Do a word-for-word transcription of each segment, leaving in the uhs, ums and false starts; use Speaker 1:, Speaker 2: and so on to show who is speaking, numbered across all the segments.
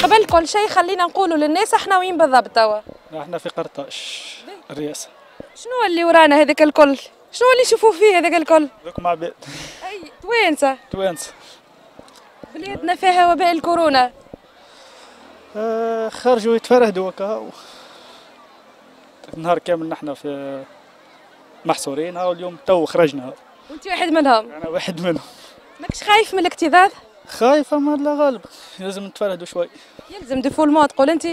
Speaker 1: قبل كل شيء خلينا نقولوا للناس احنا وين بالضبط توا؟
Speaker 2: احنا في قرطاج الرئاسة.
Speaker 1: شنو اللي ورانا هذاك الكل؟ شنو اللي يشوفوا فيه هذاك الكل؟
Speaker 2: ذوك عباد.
Speaker 1: اي توانسة.
Speaker 2: توانسة.
Speaker 1: بلادنا فيها وباء الكورونا.
Speaker 2: آه خرجوا يتفرهدوا هكا. نهار كامل نحن في محصورين، هاو اليوم تو خرجنا.
Speaker 1: وانت واحد منهم؟
Speaker 2: انا واحد منهم.
Speaker 1: ماكش خايف من الاكتظاظ؟
Speaker 2: خايف اما لا غالب، لازم نتفرهدوا شوي.
Speaker 1: يلزم ديفولمون تقول انت؟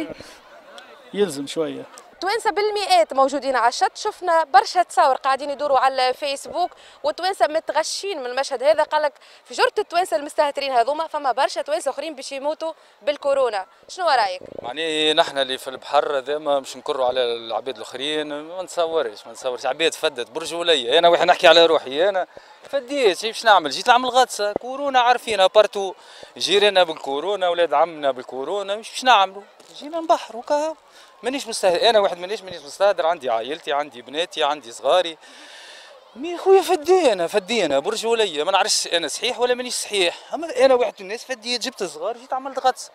Speaker 2: يلزم شويه.
Speaker 1: توانسة بالمئات موجودين على الشط، شفنا برشا تصاور قاعدين يدوروا على الفيسبوك والتوانسة متغشين من المشهد هذا. قال لك في جرة التوانسة المستهترين هذوما فما برشا توانسة اخرين باش يموتوا بالكورونا، شنو رايك؟
Speaker 3: معني نحن اللي في البحر هذا ما مش نكروا على العباد الاخرين، ما نتصورش ما نتصورش عباد فدت برجوليه. انا واحد نحكي على روحي، انا فديت باش نعمل، جيت نعمل غطسه كورونا عارفينها بارتو، جيراننا بالكورونا ولاد عمنا بالكورونا، مش باش نعملوا جينا نبحر وكا. مانيش مستهتر، انا واحد مانيش مانيش مستهتر، عندي عائلتي عندي بناتي عندي صغاري. مي خويا فدينا فدينا برجوليه، ما نعرفش انا صحيح ولا مانيش صحيح، اما انا واحد الناس فديت جبت صغار جيت عملت غطس.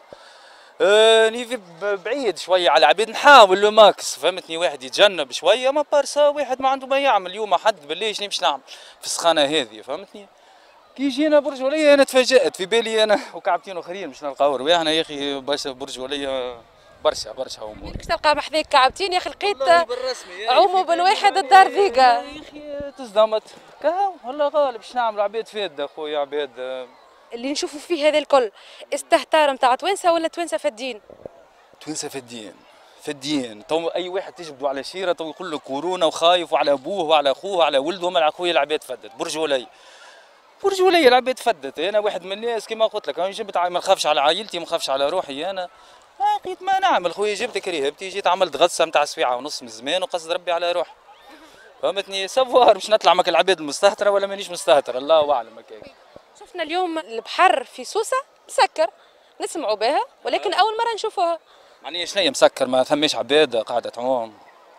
Speaker 3: آه نيفي بعيد شويه على العباد، نحاول لو ماكس فهمتني، واحد يتجنب شويه، ما بارسا واحد ما عنده ما يعمل. اليوم حد بالليل شنو باش نعمل في السخانه هذه فهمتني. كي جينا برجوليه انا تفاجات في بالي انا وكعبتين اخرين باش نلقاو رواحنا يا اخي برجوليه برشا برشا امور.
Speaker 1: باش تلقى محذيك كعبتين يا اخي، لقيت عوموا بن واحد الدار ذيقه
Speaker 3: يا اخي تصدمت كهو والله غالب باش نعملوا عباد فاده خويا عباد.
Speaker 1: اللي نشوفوا فيه هذا الكل استهتار نتاع توانسه ولا توانسه فدين؟
Speaker 3: توانسه فدين فدين. تو اي واحد تجبدوا على شيره تو يقول له كورونا وخايف، وعلى ابوه وعلى اخوه وعلى ولده وعلى خويا العباد فدت برجوليه برجوليه العباد فدت. انا واحد من الناس كما قلت لك، انا جبت ما نخافش على عائلتي ما نخافش على روحي. انا ما لقيت ما نعمل خويا، جبت كريهبتي جيت عملت غطسه نتاع سويعه ونص من زمان وقصد ربي على روحي فهمتني. سافوار باش نطلع مك العباد المستهتره ولا مانيش مستهتر الله اعلم هكاك.
Speaker 1: شفنا اليوم البحر في سوسه مسكر، نسمعوا بها ولكن اول مره نشوفوها.
Speaker 3: معني شنيا مسكر ما ثماش عباد قاعده تعوم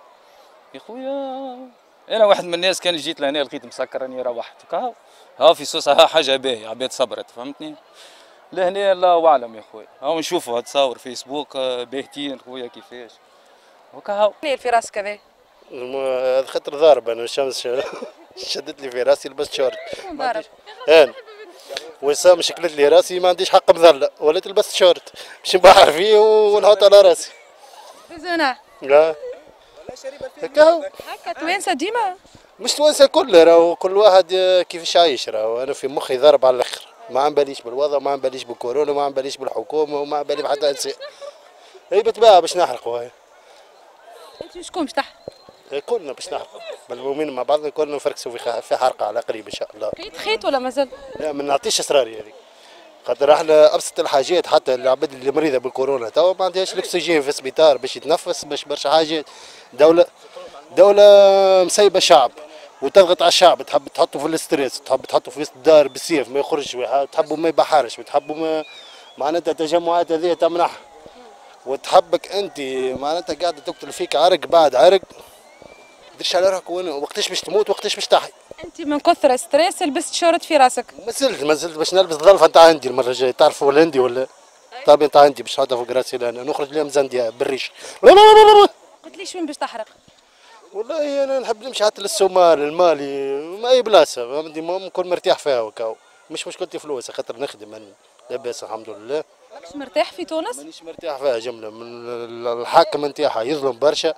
Speaker 3: يا خويا. انا واحد من الناس كان جيت لهنا لقيت مسكر راني روحت كهو. ها في سوسه ها حاجه باهيه عباد صبرت فهمتني. لهنا الله اعلم يا خويا، هاو نشوفوا تصاور فيسبوك باهتين خويا كيفاش وكهو.
Speaker 1: اللي في راسك هذا؟
Speaker 4: هذا خاطر ضارب انا الشمس شدت لي في راسي لبست شورت.
Speaker 1: ضارب
Speaker 4: انا وسام شكلت لي راسي ما عنديش حق مذلة ولا تلبست شورت باش نبحر فيه ونحط على راسي.
Speaker 1: بزنا
Speaker 4: لا هكا
Speaker 1: هكا توانسه ديما
Speaker 4: مش توانسه كل راهو كل واحد كيفاش عايش. راهو انا في مخي ضارب على الاخر، ما عم باليش بالوضع ما عم باليش بالكورونا ما عم باليش بالحكومه وما عم بالي بحتى انسان. هي بالطبيعه باش نحرقوا. هاي
Speaker 1: انت شكون باش تحرق؟
Speaker 4: كلنا باش نحرقوا بالمؤمنين مع بعضنا كلنا نفركسوا في في حرقه على قريب ان شاء الله.
Speaker 1: خيط خيط ولا مازال؟
Speaker 4: لا ما نعطيش اسراري هذيك، خاطر احنا ابسط الحاجات حتى العباد اللي مريضه بالكورونا توا ما عندهاش الاكسجين في السبيطار باش يتنفس باش برشا حاجات. دوله دوله مسيبه الشعب وتضغط على الشعب، تحب تحطه في الاستريس، تحب تحطه في وسط الدار بالسيف ما يخرجش، تحبوا ما يبحرش وتحبوا ما معناتها التجمعات هذه تمنعها، وتحبك انت معناتها قاعده تقتل فيك عرق بعد عرق. ديرش على روحك وين وقتاش باش تموت وقتاش باش تحي.
Speaker 1: انت من كثر ستريس لبست شورت في راسك؟
Speaker 4: ما زلت ما زلت باش نلبس الظلفه نتاع عندي المره الجايه، تعرفوا الهندي ولا طابي نتاع عندي باش نحطها فوق راسي لان نخرج اليوم زنديه بالريش.
Speaker 1: قلت ليش وين باش تحرق؟
Speaker 4: والله انا نحب نمشي حتى للسومال المالي ما اي بلاصه فهمتني نكون مرتاح فيها وكاو. مش مشكلتي فلوس خاطر نخدم انا لاباس الحمد لله.
Speaker 1: ماكش مرتاح في تونس؟
Speaker 4: مانيش مرتاح فيها جمله من الحاكم نتاعها يظلم برشا.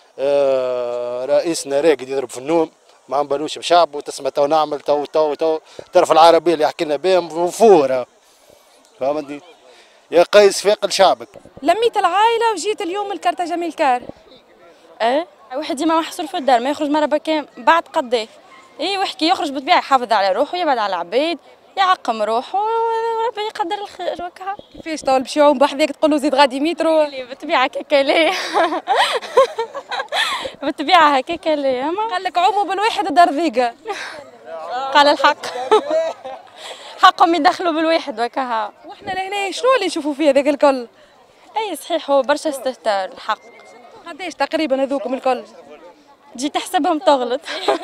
Speaker 4: آه رئيسنا راقد يضرب في النوم ما عم بالوش بشعب وتسمى تو نعمل تو تو تو تعرف العربيه اللي يحكي لنا بهم وفوره فهمتني. يا قيس فاقل شعبك.
Speaker 1: لميت العائله وجيت اليوم الكارتة جميل كار.
Speaker 5: ايه واحد ديما محصور في الدار ما يخرج مره بكام بعد قضيه. ايه وحكي يخرج بالطبيعه يحافظ على روحه يبعد على العباد يعقم روحه وربي يقدر الخير وكها.
Speaker 1: كيفاش تو باش يعوم بحذاك تقول له زيد غادي مترو؟
Speaker 5: بالطبيعه هكاكا ليه بالطبيعه هكاكا ليه.
Speaker 1: قال لك عوموا بالواحد الدار ذيقه.
Speaker 5: قال الحق حقهم يدخلوا بالواحد وكها.
Speaker 1: واحنا لهنا شنو اللي نشوفوا فيه هذاك الكل؟
Speaker 5: اي صحيح هو برشا استهتار الحق.
Speaker 1: قداش تقريبا هذوكم الكل؟
Speaker 5: تجي تحسبهم تغلط.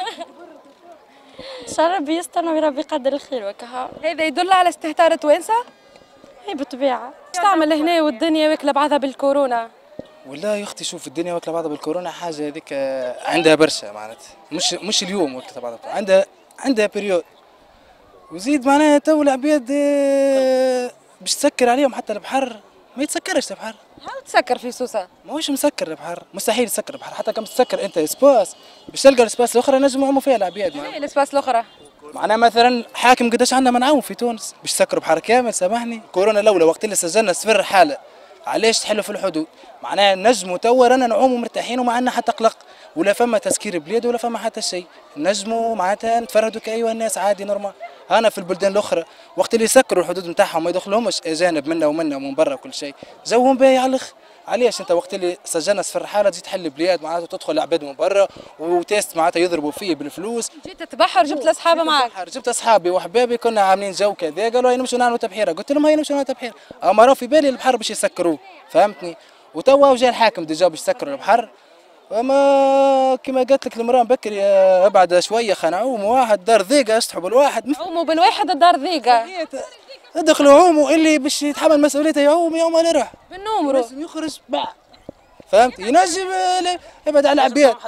Speaker 5: ان شاء الله ربي يسترنا وربي يقدر الخير وكها.
Speaker 1: هذا يدل على استهتار توانسه؟
Speaker 5: اي بالطبيعه.
Speaker 1: ايش تعمل هنا والدنيا واكله بعضها بالكورونا؟
Speaker 6: والله يا اختي شوف الدنيا واكله بعضها بالكورونا حاجه هذيك عندها برشا معناتها مش مش اليوم واكله بعضها عندها عندها بريود وزيد معناها تو العباد آه، باش تسكر عليهم حتى البحر ما يتسكرش البحر.
Speaker 1: هاو تسكر في سوسه؟
Speaker 6: ماهوش مسكر البحر مستحيل يسكر البحر حتى كم تسكر انت اسباس باش تلقى الاسباس الاخرى نجموا يعوموا فيها العباد.
Speaker 1: هي الاسباس الاخرى
Speaker 6: معناها مثلا حاكم قداش عندنا منعوم في تونس باش يسكروا بحر كامل سامحني. كورونا الاولى وقت اللي سجلنا صفر حاله علاش تحلوا في الحدود معناها نجموا توا رانا نعوموا مرتاحين وما عندنا حتى قلق ولا فما تسكير بلاد ولا فما حتى شيء نجموا معناتها نتفردوا كأيها الناس عادي نورمال. انا في البلدان الاخرى وقت اللي يسكروا الحدود نتاعهم ما يدخلهمش اجانب منا ومنا ومن برا وكل شيء جوهم باهي على الاخر. علاش انت وقت اللي سجلنا صفر حاله تجي تحل بلاد معناتها تدخل عباد من برا وتيست معناتها يضربوا فيه بالفلوس.
Speaker 1: جيت تتبحر جبت الاصحاب معاك؟
Speaker 6: جبت اصحابي وحبابي كنا عاملين جو كذا قالوا هاي نمشوا نعملوا تبحيره قلت لهم هاي نمشوا نعملوا تبحيره اما راهو في بالي البحر باش يسكروه فهمتني. وتوا جا الحاكم ديجا باش يسكروا البحر اما كما قالت لك المراه بكري ابعد شويه خلينا نعوم واحد دار ضيقه اسحبوا الواحد
Speaker 1: عوموا بالواحد الدار ضيقه
Speaker 6: دخلوا عوموا اللي باش يتحمل مسؤوليته يعوم يوم على روح
Speaker 1: بالنومرو
Speaker 6: لازم يخرج باع فهمت ينجم يبعد على العباد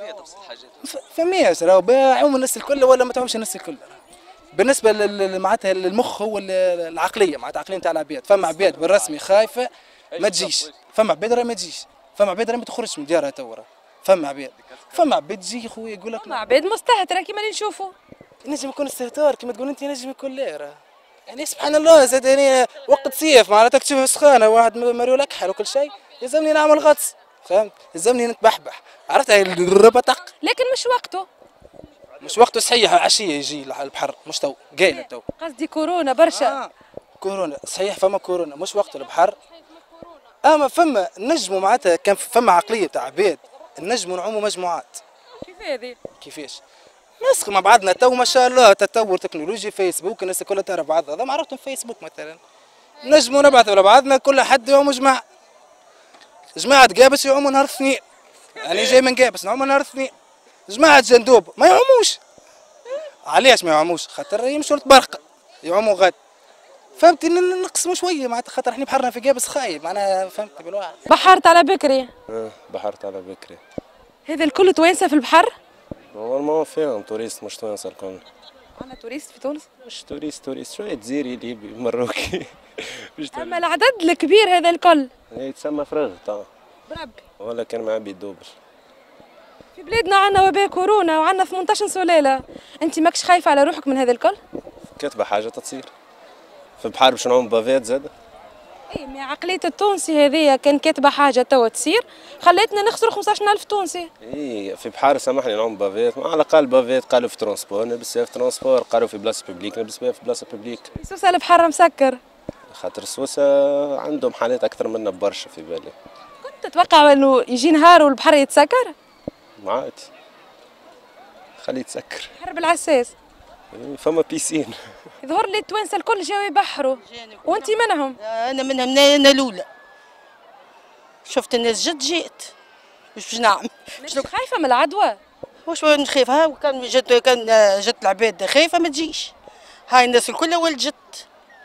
Speaker 6: فماش راهو يعوم الناس الكل ولا ما تعومش الناس الكل. بالنسبه معناتها للمخ هو العقليه معناتها العقليه نتاع العباد فما عباد بالرسمي خايفه ما تجيش فما عباد راهي ما تجيش فما عباد راهي ما تخرجش من ديارها توا فما عباد فما عباد تجي خويا يقول لك
Speaker 1: فما عباد مستهتره كيما اللي نشوفوا
Speaker 6: ينجم يكون استهتار كيما تقول انت ينجم يكون لا راه يعني سبحان الله زاد يعني وقت صيف معناتها تكتشف سخانه واحد مريول اكحل وكل شيء يلزمني نعمل غطس فهمت يلزمني نتبحبح عرفت هاي الربطق
Speaker 1: لكن مش وقته
Speaker 6: مش وقته صحيح عشيه يجي البحر مش تو قايله تو
Speaker 1: قصدي كورونا برشا
Speaker 6: آه. كورونا صحيح فما كورونا مش وقته البحر اما فما نجموا معناتها كان فما عقليه تاع عباد نجموا نعوموا مجموعات.
Speaker 1: كيف هذه؟
Speaker 6: كيفاش؟ نسخ مع بعضنا تو ما شاء الله تطور تكنولوجي فيسبوك الناس كلها تعرف بعضها هذا ما عرفتهم فيسبوك مثلا نجموا نبعثوا لبعضنا كل حد يعوم جماعه جماعه قابس يعوموا نهار اثنين يعني جاي من قابس نعوموا نهار اثنين جماعه جندوب ما يعوموش علاش ما يعوموش خاطر يمشوا لتبرقه يعوموا غد فهمتي نقسموا شويه معناتها خاطر احنا بحرنا في قابس خايب معناها فهمتي بالواحد.
Speaker 1: بحرت على بكري؟
Speaker 7: اه بحرت على بكري.
Speaker 1: هذا الكل توانسه في البحر؟
Speaker 7: نورمالمون فيهم توريست مش توانسه الكل.
Speaker 1: عندنا توريست في تونس؟
Speaker 7: مش توريست توريست شويه جزيري ليبي مروكي.
Speaker 1: اما العدد الكبير هذا الكل
Speaker 7: يتسمى فراغ تاع
Speaker 1: بربي
Speaker 7: ولا كان معبي الدوبل.
Speaker 1: في بلادنا عندنا وباء كورونا وعندنا ثمنطاش سلاله، انت ماكش خايفه على روحك من هذا الكل؟
Speaker 7: كاتبه حاجه تصير في البحر باش نعوم بافات زاد.
Speaker 1: اي مع عقليه التونسي هذيا كان كاتبه حاجه توا تصير خلاتنا نخسروا خمسطاش ألف تونسي.
Speaker 7: اي في بحر سامحني نعوم بافات على الاقل بافات قالوا في ترونسبور نلبس فيها في ترونسبور قالوا في بلاصه بوبليك نلبس فيها في بلاصه بوبليك.
Speaker 1: سوسه البحر مسكر
Speaker 7: خاطر سوسه عندهم حالات اكثر منا برشا في بالي.
Speaker 1: كنت تتوقع انه يجي نهار والبحر يتسكر؟
Speaker 7: عادي خليه يتسكر.
Speaker 1: بحر بالعساس
Speaker 7: فما بيسين.
Speaker 1: يظهر لي التوانسه الكل جاوا يبحروا وانت منهم.
Speaker 8: انا منهم انا الاولى شفت الناس جد جيت مش باش نعمل.
Speaker 1: مش خايفه من العدوى؟
Speaker 8: واش نخاف ها وكان جت كان جت العباد خايفه ما تجيش هاي الناس الكل ولد جت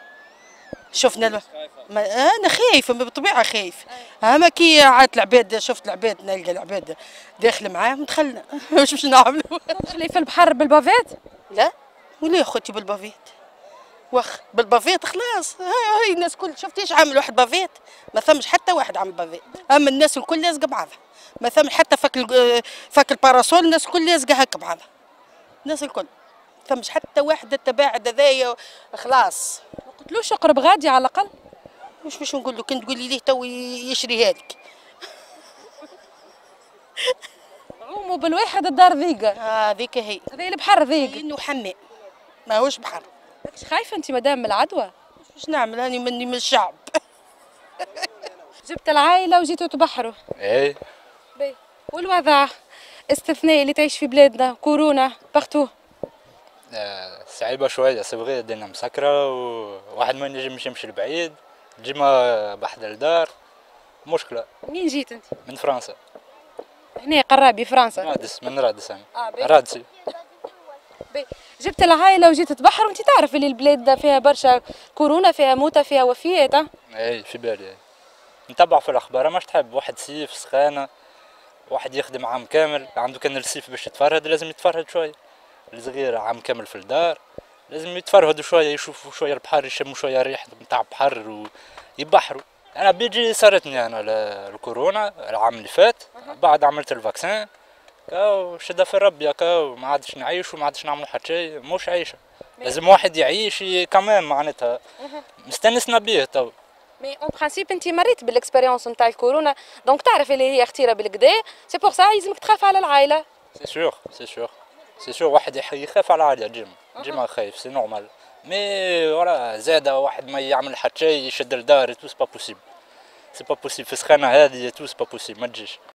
Speaker 8: شفنا له. ما انا خايفه بالطبيعه خايف اما كي عاد العباد شفت العباد نلقى العباد داخل معاهم دخلنا واش باش نعملوا؟
Speaker 1: تدخلي في البحر بالبافات؟
Speaker 8: لا ولا خوتي بالبافيت واخ بالبافيت خلاص هاي الناس الكل شفتي ايش عامل واحد بافيت ما ثمش حتى واحد عامل بافيت اما الناس الكل لازقه بعضها ما ثمش حتى فك فك الباراسول الناس الكل لازقه هكا بعضها الناس الكل ما ثمش حتى واحد التباعد هذايا خلاص.
Speaker 1: ما قلتلوش اقرب غادي على الاقل؟
Speaker 8: واش باش نقول له كنت تقولي ليه تو يشريها لك.
Speaker 1: عوموا بالواحد الدار ضيقه.
Speaker 8: اه ذيك هي
Speaker 1: هذا البحر ضيق
Speaker 8: انه حمام ماهوش بحر.
Speaker 1: ماكش خايفه انت مدام من العدوى؟
Speaker 8: باش نعمل هاني مني من الشعب.
Speaker 1: جبت العائله وجيتوا تبحروا؟
Speaker 7: ايه
Speaker 1: باهي والوضع استثنائي اللي تعيش في بلادنا كورونا بارتو؟
Speaker 9: آه صعيبة شوية صبغي الدنيا مسكرة وواحد ما ينجمش يمشي لبعيد ديما بحد الدار مشكلة.
Speaker 1: منين جيت انت؟
Speaker 9: من فرنسا.
Speaker 1: هنا قرابي فرنسا؟
Speaker 9: رادس من رادس أنا.
Speaker 1: آه
Speaker 9: رادسي.
Speaker 1: جبت العائله وجيت تبحر وانت تعرف اللي البلاد فيها برشا كورونا، فيها موتى، فيها وفيات.
Speaker 9: اي في بالي نتبع في الاخبار، ماش تحب واحد سيف سخانه، واحد يخدم عام كامل عنده كان السيف باش يتفرهد لازم يتفرهد شويه، الصغير عام كامل في الدار لازم يتفرهدوا شويه، يشوفوا شويه البحر، يشموا شويه ريحه نتاع بحر ويبحروا. انا بيجي صارتني انا الكورونا العام اللي فات، بعد عملت الفاكسين كاو شدها في الرب كاو ما عادش نعيش وما عادش نعملوا حتى شيء، مش عيشه لازم واحد يعيش كمان معناتها مستنسنا بيه تو.
Speaker 1: مي اون برانسيب انت مريت بالاكسبيريونس نتاع الكورونا، دونك تعرف اللي هي خطيره بالكدا، سي بور سا لازمك تخاف على العائله.
Speaker 9: سي سيغ سي سيغ سي سيغ واحد يخاف على العائله ديما ديما خايف، سي نورمال. مي فوالا زاده واحد ما يعمل حتى شيء يشد الدار تو سي با بوسيبل، سي با بوسيبل في السخانه هذه تو سي با بوسيبل ما تجيش.